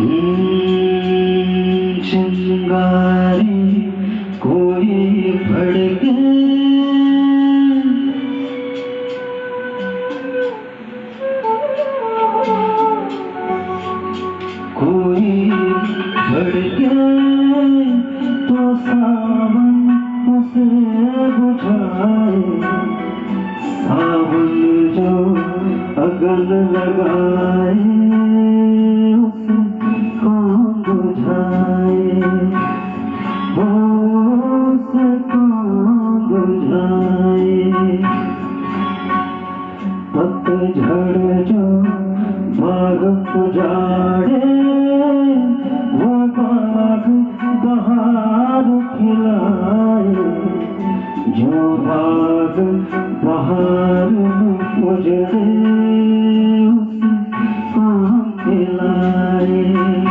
चिंगारी कोई भड़के, कोई भड़के तो सावन उसे बुझाए। सावन जो अगन लगाए उसे कौन बुझाए, उसे कौन बुझाए। पतझड़ जो बाग उजाड़े वो बाग बहार खिलाए। जो बाग बहार उजड़े उसे कौन खिलाए,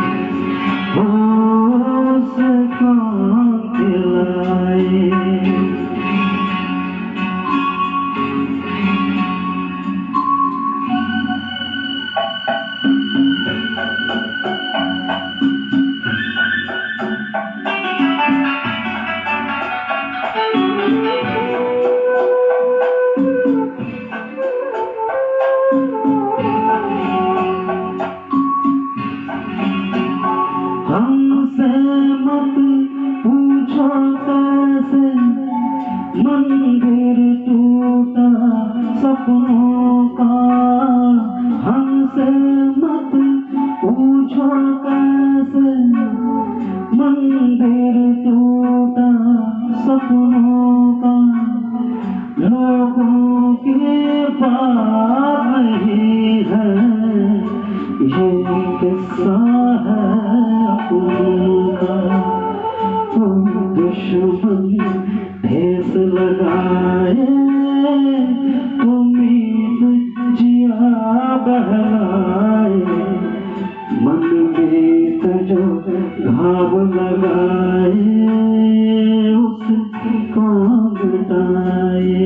उसे कौन खिलाए। हमसे मत पूछो कैसे मंदिर टूटा सपनों का। हमसे मत पूछो कैसे मंदिर टूटा सपनों का। लोगों की बात नहीं है ये किस्सा है उनका। कोई दुश्मन ठेस लगाए उम्मीद जिया बहलाए। मन में जो घाव लगाए उसे कौन मिटाए।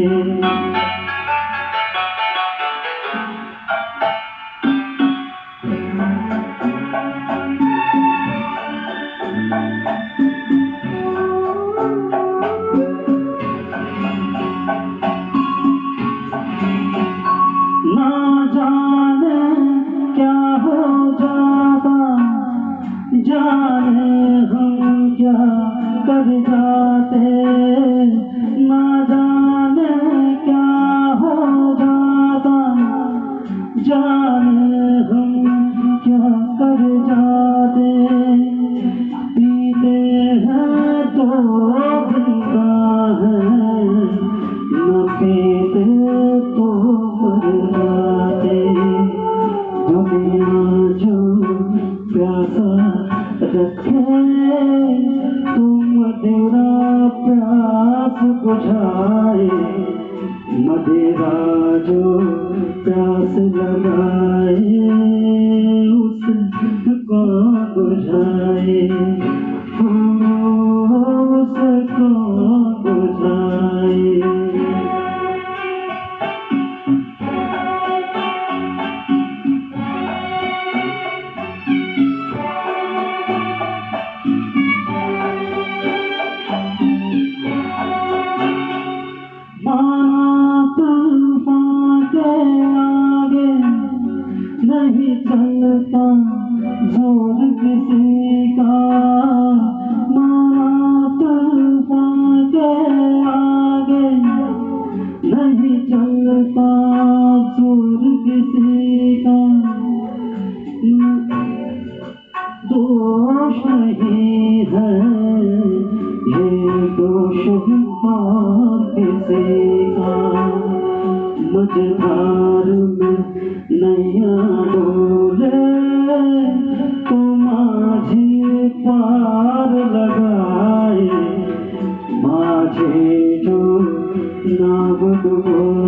ना जाने क्या हो जाता, जाने हम क्या कर जाते। ना जाने क्या हो जाता, जाने हम क्या कर जाते। पीते हैं तो जिंदा है, न पीते तो मर जाते। दुनिया जो प्यासा रखे तो मदिरा प्यास बुझाए। मदिरा जो प्यास लगाए उसे कौन बुझाए, उसे कौन बुझाए। तूफान के आगे नहीं चलता जोर किसी का। माना तूफान के आगे नहीं चलता जोर किसी का। दोष नहीं है ये दोष किसी का। मझधार में नैया डोले तो माझी पार लगाए। माझे जो नाव डुबो